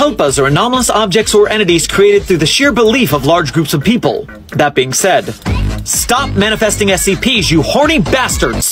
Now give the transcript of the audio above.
Tulpas are anomalous objects or entities created through the sheer belief of large groups of people. That being said, stop manifesting SCPs, you horny bastards!